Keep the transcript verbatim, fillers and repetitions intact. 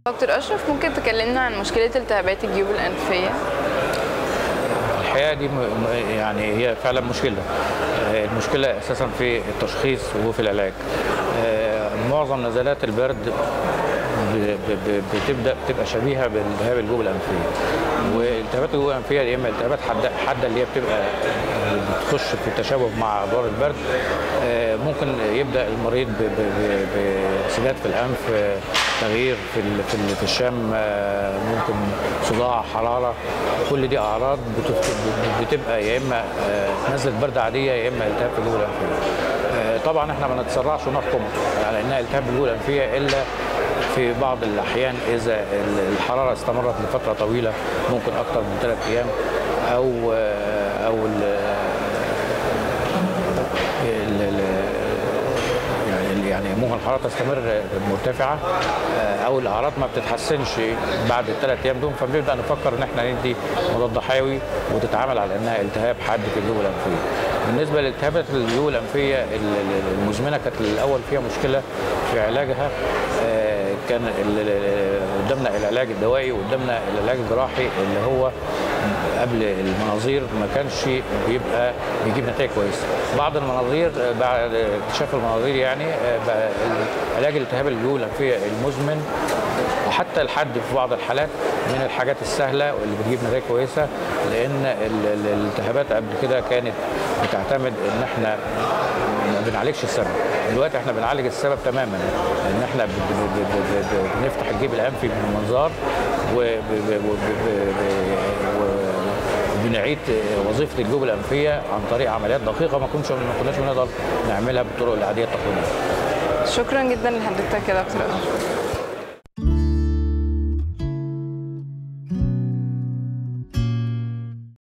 دكتور أشرف، ممكن تكلمنا عن مشكلة التهابات الجيوب الأنفية؟ الحقيقة دي يعني هي فعلا مشكلة. المشكلة أساسا في التشخيص وفي العلاج. معظم نزلات البرد بتبدا بتبقى شبيهه بالتهاب الجيوب الانفيه، والتهابات الجيوب الانفيه يا اما التهابات حاده اللي هي بتبقى بتخش في التشابه مع ادوار البرد. ممكن يبدا المريض بانسداد في الانف، تغيير في في الشم، ممكن صداع، حراره. كل دي اعراض بتبقى يا اما نزله برد عاديه يا اما التهاب في الجيوب الانفيه. طبعا احنا ما نتسرعش ونحكم على انها التهاب الجيوب الانفيه الا في بعض الاحيان اذا الحراره استمرت لفتره طويله، ممكن اكثر من ثلاث ايام، او او يعني ممكن الحراره تستمر مرتفعه، او الاعراض ما بتتحسنش بعد الثلاث ايام دول، فبنبدا نفكر ان احنا ندي مضاد حيوي وتتعامل على انها التهاب حاد في الجيوب الانفيه. بالنسبه لالتهابات الجيوب الانفيه المزمنه كانت الاول فيها مشكله في علاجها. كان قدامنا العلاج الدوائي وقدامنا العلاج الجراحي اللي هو قبل المناظير ما كانش بيبقى بيجيب نتائج كويسه. بعض المناظير بعد اكتشاف المناظير يعني علاج التهاب الجيوب الانفيه المزمن وحتى الحد في بعض الحالات من الحاجات السهله واللي بتجيب نتائج كويسه، لان الالتهابات قبل كده كانت بتعتمد ان احنا ما بنعالجش السبب. دلوقتي احنا بنعالج السبب تماما، ان احنا بنفتح الجيب الانفي بالمنظار وبنعيد وظيفه الجيوب الانفيه عن طريق عمليات دقيقه ما كناش ما كناش بنقدر نعملها بالطرق العاديه التقليديه. شكرا جدا لحضرتك يا دكتور.